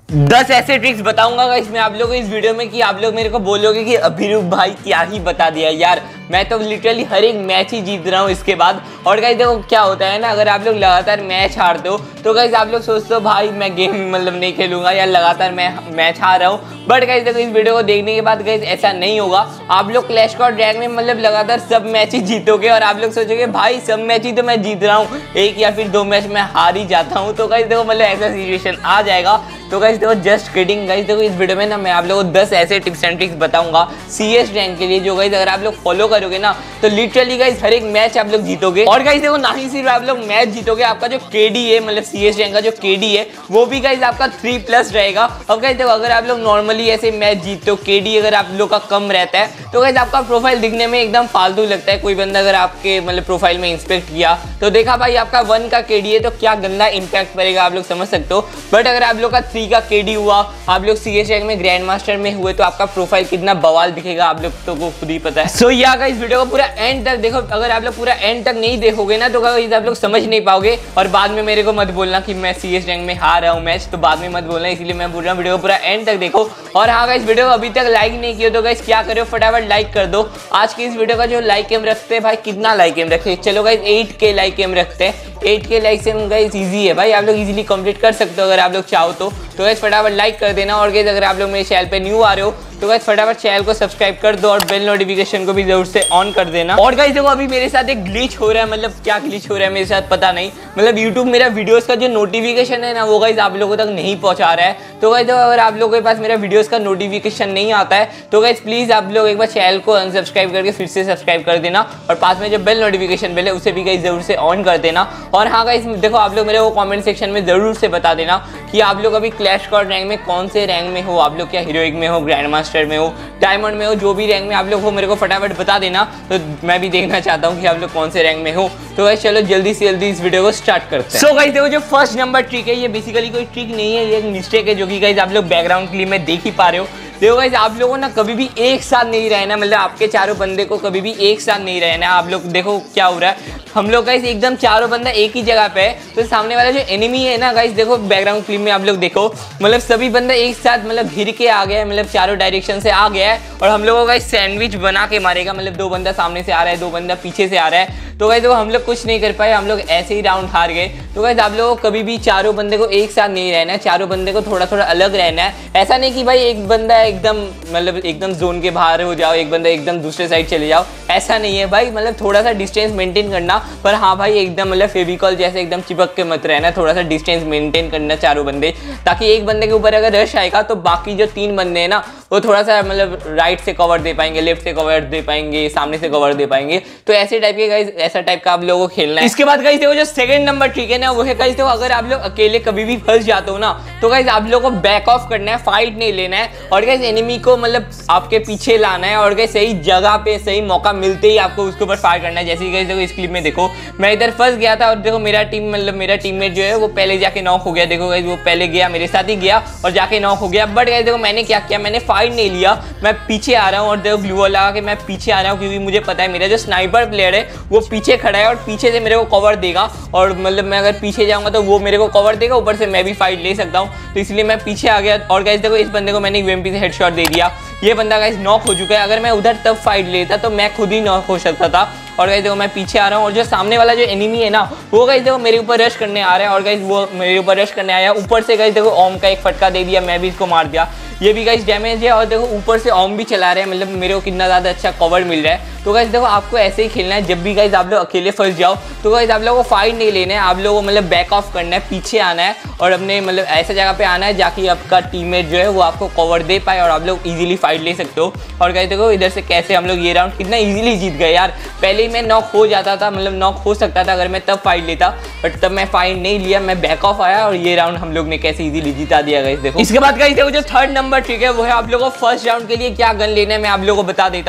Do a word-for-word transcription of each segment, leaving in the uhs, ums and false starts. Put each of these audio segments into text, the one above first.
दस ऐसे ट्रिक्स बताऊंगा गाइस मैं आप लोगों को इस वीडियो में कि आप लोग मेरे को बोलोगे कि अभिरूप भाई क्या ही बता दिया यार। मैं तो लिटरली हर एक मैच ही जीत रहा हूँ इसके बाद। और गाइस देखो क्या होता है ना, अगर आप लोग लगातार मैच हारते हो तो गाइस आप लोग सोचते हो भाई मैं गेम मतलब नहीं खेलूंगा यार, लगातार मैं मैच हार रहा हूँ। बट गाइस देखो इस वीडियो को देखने के बाद गाइस ऐसा नहीं होगा। आप लोग क्लैश स्क्वाड रैंक में मतलब लगातार सब मैच ही जीतोगे और आप लोग सोचोगे भाई सब मैच ही तो मैं जीत रहा हूँ, एक या फिर दो मैच मैं हार ही जाता हूँ। तो गाइस देखो मतलब ऐसा सिचुएशन आ जाएगा। तो गाइस देखो जस्ट किडिंग गाइस, देखो इस वीडियो में ना मैं आप लोगों को दस ऐसे टिप्स एंड ट्रिक्स बताऊंगा सीएस रैंक के लिए, जो गाइस अगर आप लोग फॉलो करोगे ना तो लिटरली गाइस हर एक मैच आप लोग जीतोगे। और गाइस देखो ना ही सिर्फ आप लोग मैच जीतोगे, आपका जो केडी है मतलब सीएस रैंक का जो केडी है वो भी गाइस आपका थ्री प्लस रहेगा। अब गाइस देखो अगर आप लोग नॉर्मली ऐसे मैच जीतते हो, केडी अगर आप लोग का कम रहता है तो गाइस आपका प्रोफाइल दिखने में एकदम फालतू लगता है। कोई बंदा अगर आपके मतलब प्रोफाइल में इंस्पेक्ट किया तो देखा भाई आपका वन का केडी है तो क्या गंदा इंपैक्ट पड़ेगा, आप लोग समझ सकते हो। बट अगर आप लोग का थ्री का केडी हुआ, आप लोग सीएस रैंक में ग्रैंड मास्टर में हुए तो आपका प्रोफाइल कितना बवाल दिखेगा आप लोग तो को खुद ही पता है। सो या गाइस वीडियो को पूरा एंड तक देखो, अगर आप लोग पूरा एंड तक नहीं देखोगे ना तो गाइस आप लोग समझ नहीं पाओगे और बाद में मेरे को मत बोलना कि मैं सीएस रैंक में हार रहा हूं मैच, तो बाद में मत बोलना। इसलिए मैं बोल रहा हूं वीडियो को पूरा एंड तक देखो। और हाँ गाइस वीडियो को अभी तक लाइक नहीं किया तो गाइस क्या करो, फटाफट लाइक कर दो। आज की इस वीडियो का जो लाइक एम रखते हैं भाई, कितना लाइक एम रखते हैं, चलो guys eight K like aim रखते हैं। एट के लाइक से गाइस इजी है भाई, आप लोग इजीली कंप्लीट कर सकते हो अगर आप लोग चाहो तो। तो गाइस फटाफट लाइक कर देना। और गाइस अगर आप लोग मेरे चैनल पे न्यू आ रहे हो तो गाइस फटाफट चैनल को सब्सक्राइब कर दो और बेल नोटिफिकेशन को भी जरूर से ऑन कर देना। और गाइस देखो अभी मेरे साथ एक ग्लिच हो रहा है, मतलब क्या ग्लिच हो रहा है मेरे साथ पता नहीं, मतलब यूट्यूब मेरा वीडियोस का जो नोटिफिकेशन है ना वो गाइस आप लोगों तक नहीं पहुंचा रहा है। तो गाइस अगर आप लोगों के पास मेरा वीडियोस का नोटिफिकेशन नहीं आता है तो गाइस प्लीज आप लोग एक बार चैनल को अनसब्सक्राइब करके फिर से सब्सक्राइब कर देना और पास में जो बेल नोटिफिकेशन बेल है उसे भी गाइस जरूर से ऑन कर देना। और हाँ गाइस देखो आप लोग मेरे को कमेंट सेक्शन में जरूर से बता देना कि आप लोग अभी क्लैश स्क्वाड रैंक में कौन से रैंक में हो, आप लोग क्या हीरोइक में हो, ग्रैंड मास्टर में हो, डायमंड में हो, जो भी रैंक में आप लोग हो मेरे को फटाफट बता देना। तो मैं भी देखना चाहता हूँ कि आप लोग कौन से रैंक में हो। तो गाइस चलो जल्दी से जल्दी इस वीडियो को स्टार्ट करते हैं। सो गाइस देखो जो फर्स्ट नंबर ट्रिक है ये बेसिकली कोई ट्रिक नहीं है, ये एक मिस्टेक है जो कि गाइस आप लोग बैकग्राउंड क्लिप में देख ही पा रहे हो। देखो गाइस आप लोगों ना कभी भी एक साथ नहीं रहना, मतलब आपके चारों बंदे को कभी भी एक साथ नहीं रहना। आप लोग देखो क्या हो रहा है, हम लोग गाइस एकदम चारों बंदा एक ही जगह पे है तो सामने वाला जो एनिमी है ना गाइस देखो बैकग्राउंड क्लिप में आप लोग देखो मतलब सभी बंदा एक साथ मतलब घिर के आ गया है, मतलब चारों डायरेक्शन से आ गया है और हम लोगों का गाइस सैंडविच बना के मारेगा। मतलब दो बंदा सामने से आ रहा है, दो बंदा पीछे से आ रहा है। तो गाइस देखो हम लोग कुछ नहीं कर पाए, हम लोग ऐसे ही राउंड हार गए। तो गाइस आप लोगों को कभी भी चारों बंदे को एक साथ नहीं रहना है, चारों बंदे को थोड़ा थोड़ा अलग रहना है। ऐसा नहीं कि भाई एक बंदा एकदम मतलब एकदम जोन के बाहर हो जाओ, एक बंदा एकदम दूसरे साइड चले जाओ, ऐसा नहीं है भाई। मतलब थोड़ा सा डिस्टेंस मेंटेन करना, पर हाँ भाई एकदम मतलब फेविकॉल जैसे एकदम चिपक के मत रहना, थोड़ा सा डिस्टेंस मेंटेन करना चारों बंदे, ताकि एक बंदे के ऊपर अगर रश आएगा तो बाकी जो तीन बंदे हैं ना वो थोड़ा सा मतलब राइट से कवर दे पाएंगे, लेफ्ट से कवर दे पाएंगे, सामने से कवर दे पाएंगे। तो ऐसे टाइप के गाइस ऐसा टाइप का आप लोगों को खेलना है। इसके बाद गाइस देखो जो सेकंड नंबर ट्रिक है ना वो है गाइस देखो अगर आप लोग अकेले कभी भी फंस जाते हो ना तो गाइस आप लोगों को बैक ऑफ करना है, फाइट नहीं लेना है और गाइस एनिमी को मतलब आपके पीछे लाना है और गाइस सही जगह पे सही मौका मिलते ही आपको उसके ऊपर फायर करना है। जैसे कि गाइस देखो इस क्लिप में देखो मैं इधर फंस गया था और देखो मेरा टीम मतलब मेरा टीममेट जो है वो पहले जाके नॉक हो गया। देखो गाइस वो पहले गया मेरे साथ ही गया और जाके नॉक हो गया। बट गाइस देखो मैंने क्या किया, मैंने फाइट नहीं लिया, मैं पीछे आ रहा हूँ और देखो ग्लू वॉल लगा के मैं पीछे आ रहा हूँ क्योंकि मुझे पता है मेरा जो स्नाइपर प्लेयर है वो पीछे खड़ा है और पीछे से मेरे को कवर देगा और मतलब मैं अगर पीछे जाऊंगा तो वो मेरे को कवर देगा, ऊपर से मैं भी फाइट ले सकता हूँ। तो इसलिए मैं पीछे आ गया और गाइस देखो इस बंदे को मैंने यूएमपी से हेडशॉट दे दिया। ये बंदा गाइस नॉक हो चुका है, अगर मैं उधर तब फाइट लेता तो मैं खुद ही नॉक हो सकता था। और गाइस देखो मैं पीछे आ रहा हूँ और जो सामने वाला जो एनिमी है ना वो गाइस देखो मेरे ऊपर रश करने आ रहा है और गाइस वो मेरे ऊपर रश करने आया। ऊपर से गाइस देखो ओम का एक फटका दे दिया, मैं भी इसको मार दिया, ये भी गाइस डैमेज है। और देखो ऊपर से ओम भी चला रहे हैं, मतलब मेरे को कितना ज़्यादा अच्छा कवर मिल रहा है। तो गाइस देखो आपको ऐसे ही खेलना है, जब भी गाइस आप लोग अकेले फंस जाओ तो गाइस आप लोगों को फाइट नहीं लेना है, आप लोगों को मतलब बैक ऑफ करना है, पीछे आना है और अपने मतलब ऐसे जगह पे आना है जाकि आपका टीममेट जो है वो आपको कवर दे पाए और आप लोग इजीली फाइट ले सकते हो। और गाइस देखो इधर से कैसे हम लोग ये राउंड कितना इजीली जीत गए यार। पहले ही मैं नॉक हो जाता था, मतलब नॉक हो सकता था अगर मैं तब फाइट लेता, बट तब मैं फाइट नहीं लिया, मैं बैक ऑफ आया और ये राउंड हम लोग ने कैसे इजीली जिता दिया गाइस देखो। इसके बाद गाइस देखो जो थर्ड नंबर ट्रिक है वो है आप लोगों को फर्स्ट राउंड के लिए क्या गन लेना है मैं आप लोगों को बता देता हूँ।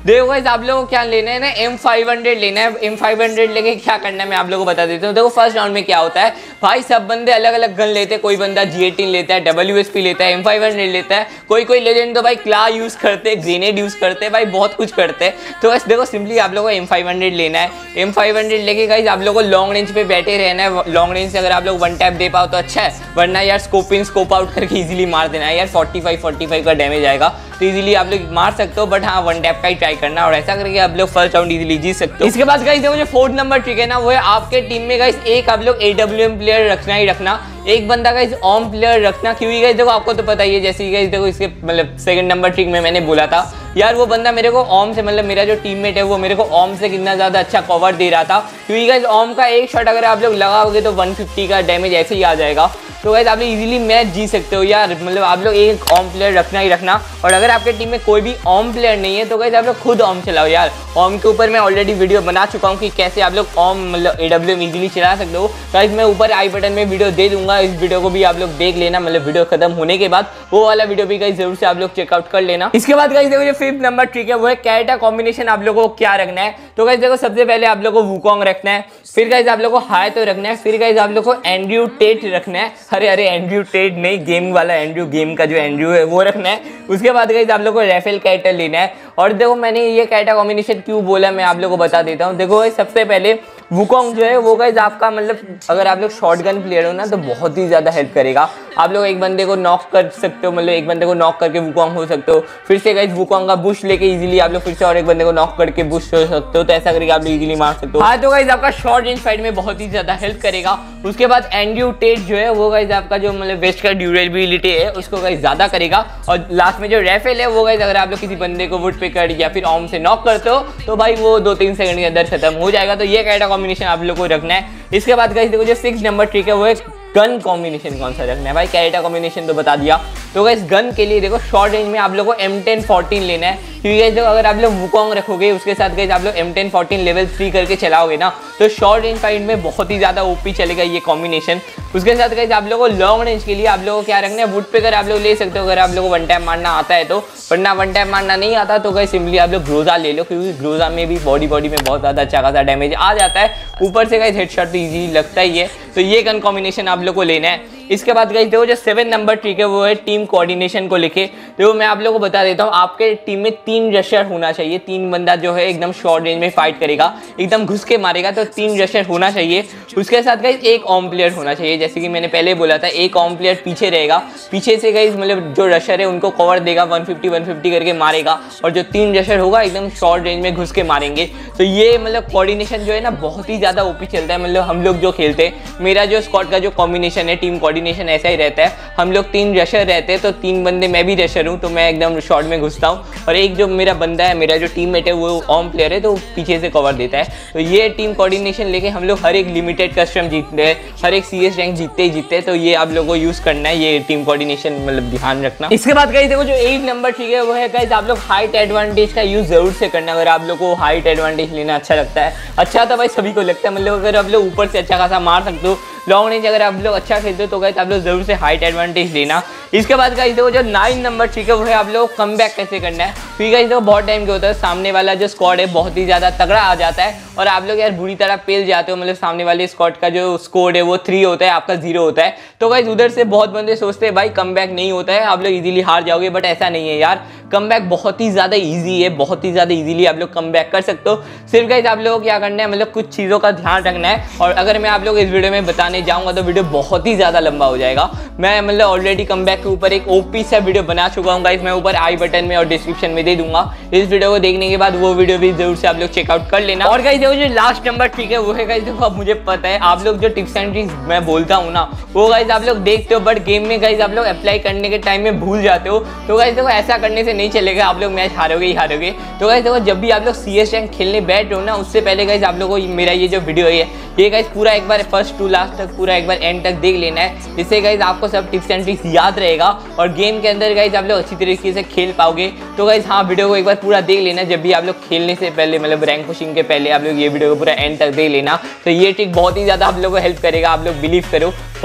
देखो गाइस आप लोगों को क्या लेना है ना, एम फाइव हंड्रेड लेना है। एम फाइव हंड्रेड लेके क्या करना है मैं आप लोगों को बता देता हूँ। देखो फर्स्ट राउंड में क्या होता है भाई, सब बंदे अलग अलग गन लेते हैं। कोई बंदा जी एटीन लेता है, डब्ल्यू एस पी लेता है, एम फाइव हंड्रेड लेता है, कोई कोई लेजेंड तो भाई क्ला यूज करते हैं, ग्रेनेड यूज करते हैं, भाई बहुत कुछ करते हैं। तो बस देखो सिंपली आप लोगों को एम फाइव हंड्रेड लेना है। एम फाइव हंड्रेड लेके गाइस आप लोगों को लॉन्ग रेंज पे बैठे रहना है। लॉन्ग रेंज से अगर आप लोग वन टैप दे पाओ तो अच्छा है, वरना यार स्कोप इन स्कोप आउट करके इजीली मार देना है यार। फोर्टी फाइव फोर्टी फाइव का डैमेज आएगा तो इजीली आप लोग मार सकते हो, बट हाँ वन टैप का ही ट्राई करना और ऐसा करके आप लोग फर्स्ट राउंड इजीली जीत सकते हो। इसके बाद गाइस देखो जो फोर्थ नंबर ट्रिक है ना, वो है आपके टीम में गाइस एक आप लोग ए डब्ल्यू एम प्लेयर रखना ही रखना, एक बंदा गाइस ऑम प्लेयर रखना। क्योंकि गाइस देखो आपको तो पता ही है, जैसे गाइस देखो इसके मतलब सेकंड नंबर ट्रिक में मैंने बोला था यार, वो बंदा मेरे को ऑम से मतलब मेरा जो टीममेट है वो मेरे को ऑम से कितना ज़्यादा अच्छा कवर दे रहा था। क्योंकि गाइस ऑम का एक शॉट अगर आप लोग लगाओगे तो वन फिफ्टी का डैमेज ऐसे ही आ जाएगा। तो गाइस आप लोग इजीली मैच जीत सकते हो यार। मतलब आप लोग एक ऑम प्लेयर रखना ही रखना, और अगर आपके टीम में कोई भी ऑम प्लेयर नहीं है तो गाइस आप लोग खुद ऑम चलाओ यार। ऑम के ऊपर मैं ऑलरेडी वीडियो बना चुका हूँ कि कैसे आप लोग ऑम मतलब ए डब्ल्यू एम इजीली चला सकते हो। गाइस मैं ऊपर आई बटन में वीडियो दे दूंगा, इस वीडियो को भी आप लोग देख लेना। मतलब वीडियो खत्म होने के बाद वो वाला वीडियो भी गाइस जरूर से आप लोग चेकआउट कर लेना। इसके बाद गाइस देखो जो फिफ्थ नंबर ट्रिक है वो है कैरेक्टर कॉम्बिनेशन। आप लोगों को क्या रखना है तो गाइस देखो सबसे पहले आप लोगों को वुकोंग रखना है, फिर गाइस आप लोगों को हाय तो रखना है, फिर गाइस आप लोगों को एंड्रयू टेट रखना है। अरे अरे एंड्रयू टेट नहीं, गेम वाला एंड्रयू, गेम का जो एंड्रयू है वो रखना है। उसके बाद गाइस आप लोगों को राफेल कैरेक्टर लेना है। और देखो मैंने ये कैरेक्टर कॉम्बिनेशन क्यों बोला मैं आप लोगों को बता देता हूँ। देखो सबसे पहले वुकोंग जो है वो गाइस आपका मतलब अगर आप लोग शॉटगन प्लेयर हो ना तो बहुत ही ज़्यादा हेल्प करेगा। आप लोग एक बंदे को नॉक कर सकते हो, मतलब एक बंदे को नॉक करके वुकोंग हो सकते हो, फिर से गाइस वुकोंग का बुश लेके इजीली आप लोग फिर से और एक बंदे को नॉक करके बुश हो सकते हो। तो ऐसा करके आप लोग इजीली मार सकते हो। हाँ तो गाइस आपका शॉर्ट रेंज फाइट में बहुत ही ज़्यादा हेल्प करेगा। उसके बाद एंड्रयू टेट जो है वो गाइस आपका जो मतलब वेस्ट का ड्यूरेबिलिटी है उसको गाइस ज़्यादा करेगा। और लास्ट में जो राफेल है वो गाइस अगर आप लोग किसी बंदे को वुड पे कर या फिर ऑम से नॉक करते हो तो भाई वो दो तीन सेकंड के अंदर खत्म हो जाएगा। तो ये कैरेक्टर कॉम्बिनेशन आप लोग को रखना है। इसके बाद गाइस देखो जो सिक्स नंबर ट्रिक है वो है गन कॉम्बिनेशन कौन सा रखना है। भाई कैरेक्टर कॉम्बिनेशन तो बता दिया, तो गाइस गन के लिए देखो शॉर्ट रेंज में आप लोगों को एम टेन फोर्टीन लेना है। क्योंकि गाइस देखो अगर आप लोग वुकोंग रखोगे उसके साथ गाइस आप लोग M ten fourteen level three करके चलाओगे ना तो शॉर्ट रेंज फाइट में बहुत ही ज़्यादा ओपी चलेगा ये कॉम्बिनेशन। उसके साथ गाइस आप लोगों को लॉन्ग रेंज के लिए आप लोगों को क्या रखना है, वुड पे कर आप लोग ले सकते हो अगर आप लोगों को वन टैप मारना आता है तो, वरना वन टैप मारना नहीं आता तो गाइस सिंपली आप लोग ग्रोजा ले लो। क्योंकि ग्रोजा में भी बॉडी बॉडी में बहुत ज़्यादा अच्छा खासा डैमेज आ जाता है, ऊपर से गाइस हेडशॉट तो इजीली लगता ही है। तो ये गन कॉम्बिनेशन आप लोग को लेना है। इसके बाद गाइस देखो जो सेवन नंबर ट्रिक है वो है टीम कोऑर्डिनेशन को लेके। देखो मैं आप लोगों को बता देता हूँ, आपके टीम में तीन रशर होना चाहिए। तीन बंदा जो है एकदम शॉर्ट रेंज में फाइट करेगा, एकदम घुस के मारेगा, तो तीन रशर होना चाहिए। उसके साथ गाइस एक ऑम प्लेयर होना चाहिए। जैसे कि मैंने पहले बोला था, एक ऑम प्लेयर पीछे रहेगा, पीछे से गाइस मतलब जो रशर है उनको कवर देगा, वन फिफ्टी वन फिफ्टी करके मारेगा, और जो तीन रशर होगा एकदम शॉर्ट रेंज में घुस के मारेंगे। तो ये मतलब कोऑर्डिनेशन जो है ना बहुत ही ज़्यादा ओपी चलता है। मतलब हम लोग जो खेलते हैं, मेरा जो स्क्वाड का जो कॉम्बिनेशन है टीम कोऑर्डिनेशन ऐसा ही रहता है। हम लोग तीन रशर रहते हैं तो तीन बंदे, मैं भी रशर हूँ तो मैं एकदम शॉर्ट में घुसता हूँ, और एक जो मेरा बंदा है, मेरा जो टीममेट है वो ऑम प्लेयर है तो पीछे से कवर देता है। तो ये टीम कोऑर्डिनेशन लेके हम लोग हर एक लिमिटेड कस्टम जीतते हैं, हर एक सीएस रैंक जीतते ही जीतते हैं। तो ये आप लोगों को यूज करना है, ये टीम कोऑर्डिनेशन मतलब ध्यान रखना। इसके बाद गाइस देखो जो एट नंबर ठीक है वो है गाइस आप लोग हाइट एडवांटेज का यूज जरूर से करना। अगर आप लोग को हाइट एडवांटेज लेना अच्छा लगता है, अच्छा तो भाई सभी को लगता है, मतलब अगर आप लोग ऊपर से अच्छा खासा मार सकते हो, लॉन्ग रेंज अगर आप लोग अच्छा खेलते हो तो गाइस आप लोग जरूर से हाइट एडवांटेज लेना। इसके बाद गाइस देखो जो नाइन नंबर ठीक है वो है आप लोग कम बैक कैसे करना है। क्योंकि गाइस देखो बहुत टाइम के होता है सामने वाला जो स्क्वाड है बहुत ही ज़्यादा तगड़ा आ जाता है और आप लोग यार बुरी तरह पेल जाते हो। मतलब सामने वाले स्क्वाड का जो स्कोर है वो थ्री होता है, आपका जीरो होता है। तो गाइस उधर से बहुत बंदे सोचते हैं भाई कम बैक नहीं होता है, आप लोग इजीली हार जाओगे, बट ऐसा नहीं है यार। कम बैक बहुत ही ज़्यादा ईजी है, बहुत ही ज़्यादा ईजिली आप लोग कम बैक कर सकते हो। सिर्फ गाइस आप लोगों को क्या करना है, मतलब कुछ चीज़ों का ध्यान रखना है। और अगर मैं आप लोग इस वीडियो में बताने जाऊँगा तो वीडियो बहुत ही ज़्यादा लंबा हो जाएगा। मैं मतलब ऑलरेडी कम बैक के ऊपर एक ओपी सा वीडियो बना चुका हूँ गाइस, मैं ऊपर आई बटन में और डिस्क्रिप्शन में दे दूंगा। इस वीडियो को देखने के बाद वो वीडियो भी जरूर से आप लोग चेकआउट कर लेना। और गाइस देखो जो लास्ट नंबर ठीक है वो है गाइस देखो, अब मुझे पता है आप लोग जो टिप्स एंड ट्रिक्स मैं बोलता हूँ ना वो गाइस आप लोग देखते हो, बट गेम में गाइस आप लोग अप्लाई करने के टाइम में भूल जाते हो। तो गाइस देखो ऐसा करने से नहीं चलेगा, आप लोग मैच हारोगे ही हारोगे। तो गाइस देखो जब भी आप लोग सीएस रैंक खेलने बैठ रहे हो ना उससे पहले गाइस आप लोगों को मेरा ये जो वीडियो है ये गाइस पूरा एक बार फर्स्ट टू लास्ट तक पूरा एक बार एंड तक देख लेना है, जिससे गाइस आपको सब टिप्स एंड ट्रिक्स याद रहेगा और गेम के अंदर गाइस आप लोग अच्छी तरीके से खेल पाओगे। तो गाइस हाँ वीडियो को एक बार पूरा देख लेना, जब भी आप लोग खेलने से पहले मतलब रैंक पुशिंग के पहले आप लोग ये वीडियो को पूरा एंड तक देख लेना। तो ये ट्रिक बहुत ही ज़्यादा आप लोगों को हेल्प करेगा, आप लोग बिलीव करो।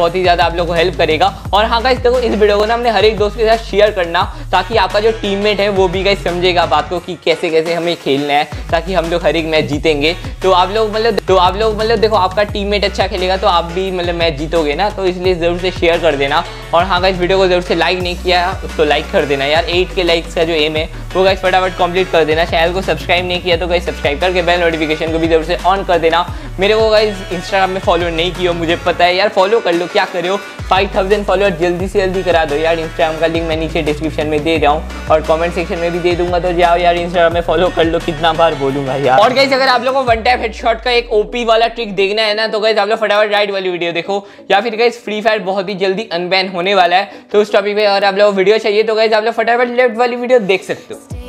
बहुत ही ज़्यादा आप लोग को हेल्प करेगा। और हाँ गाइस देखो, इस वीडियो को ना हमने हर एक दोस्त के साथ शेयर करना, ताकि आपका जो टीममेट है वो भी गाइस समझेगा बात को कि कैसे कैसे हमें खेलना है, ताकि हम लोग हर एक मैच जीतेंगे। तो आप लोग मतलब तो आप लोग मतलब देखो, आपका टीममेट अच्छा खेलेगा तो आप भी मतलब मैच जीतोगे ना, तो इसलिए ज़रूर से शेयर कर देना। और हाँ गाइस, वीडियो को ज़रूर से लाइक नहीं किया तो लाइक कर देना यार, एट के लाइक्स का जो एम है वो गाइस फटाफट कंप्लीट कर देना। चैनल को सब्सक्राइब नहीं किया तो गाइस सब्सक्राइब करके बेल नोटिफिकेशन को भी जरूर से ऑन कर देना। मेरे को गाइस इंस्टाग्राम में फॉलो नहीं किया, मुझे पता है यार, फॉलो कर लो, क्या करे हो, फाइव थाउजेंड फॉलोअर जल्दी से जल्दी करा दो यार। इंस्टाग्राम का लिंक मैं नीचे डिस्क्रिप्शन में दे रहा हूँ और कमेंट सेक्शन में भी दे दूंगा, तो जाओ यार इंस्टाग्राम में फॉलो कर लो, कितना बार बोलूंगा यार। और गाइस अगर आप लोगों को वन टैप हेडशॉट का एक ओपी वाला ट्रिक देखना है ना, तो गाइस आप लोग फटाफट राइट वाली वीडियो देखो, या फिर गाइस फ्री फायर बहुत ही जल्दी अनबैन होने वाला है, तो उस टॉपिक पे अगर आप लोग वीडियो चाहिए तो गाइस आप लोग फटाफट लेफ्ट वाली वीडियो देख सकते हो।